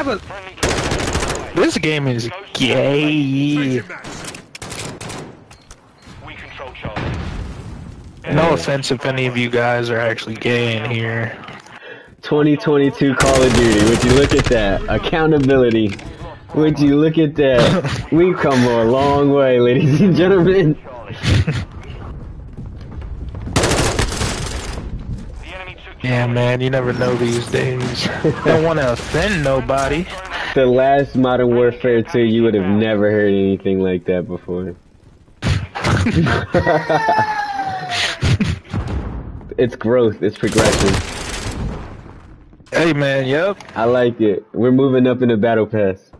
have a... This game is gay. No offense if any of you guys are actually gay in here. 2022 Call of Duty. Would you look at that? Accountability. Would you look at that? We've come a long way, ladies and gentlemen. Yeah, man, you never know these days. Don't want to offend nobody. The last Modern Warfare 2, you would have never heard anything like that before. It's growth, it's progression. Hey, man, yep. I like it. We're moving up in the battle pass.